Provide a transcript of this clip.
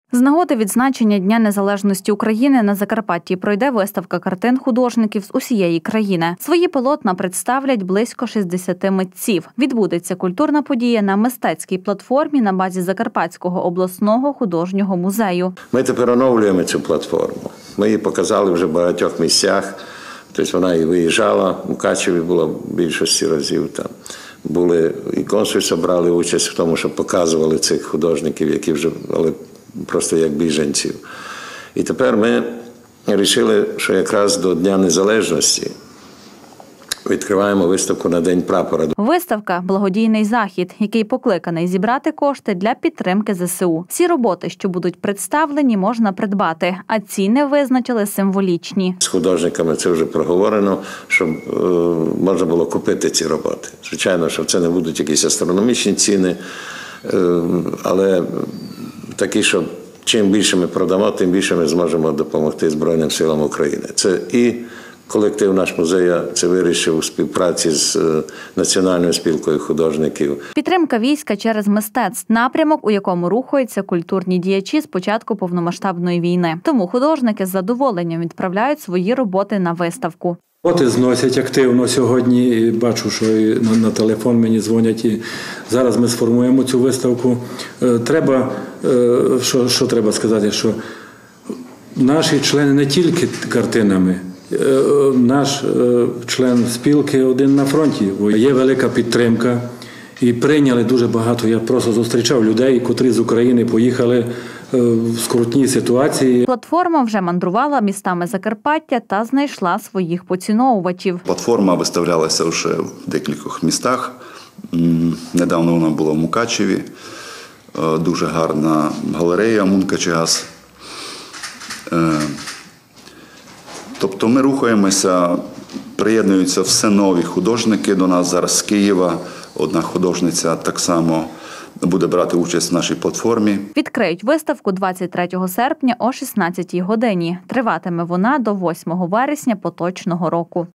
З нагоди відзначення Дня незалежності України на Закарпатті пройде виставка картин художників з усієї країни. Свої полотна представлять близько 60 митців. Відбудеться культурна подія на мистецькій платформі на базі Закарпатського обласного художнього музею. Ми тепер оновлюємо цю платформу. Ми її показали вже в багатьох місцях. Тобто вона і виїжджала, в Мукачеві була в більшості разів. Там були і консульство брали участь в тому, що показували цих художників, які вже просто як біженців. І тепер ми вирішили, що якраз до Дня Незалежності відкриваємо виставку на День прапора. Виставка – благодійний захід, який покликаний зібрати кошти для підтримки ЗСУ. Всі роботи, що будуть представлені, можна придбати, а ціни визначили символічні. З художниками це вже проговорено, щоб можна було купити ці роботи. Звичайно, що це не будуть якісь астрономічні ціни, але такі, що чим більше ми продамо, тим більше ми зможемо допомогти Збройним силам України. Це і колектив наш музею це вирішив у співпраці з Національною спілкою художників. Підтримка війська через мистецтво – напрямок, у якому рухаються культурні діячі з початку повномасштабної війни. Тому художники з задоволенням відправляють свої роботи на виставку. Роботи зносять активно сьогодні, бачу, що і на телефон мені дзвонять. І зараз ми сформуємо цю виставку. Що треба сказати, що наші члени не тільки картинами, наш член спілки один на фронті. Є велика підтримка і прийняли дуже багато. Я просто зустрічав людей, котрі з України поїхали в скрутній ситуації. Платформа вже мандрувала містами Закарпаття та знайшла своїх поціновувачів. Платформа виставлялася вже в декількох містах. Недавно вона була в Мукачеві. Дуже гарна галерея Мункачегас. Тобто ми рухаємося, приєднуються все нові художники до нас зараз з Києва. Одна художниця так само буде брати участь в нашій платформі. Відкриють виставку 23 серпня о 16 годині. Триватиме вона до 8 вересня поточного року.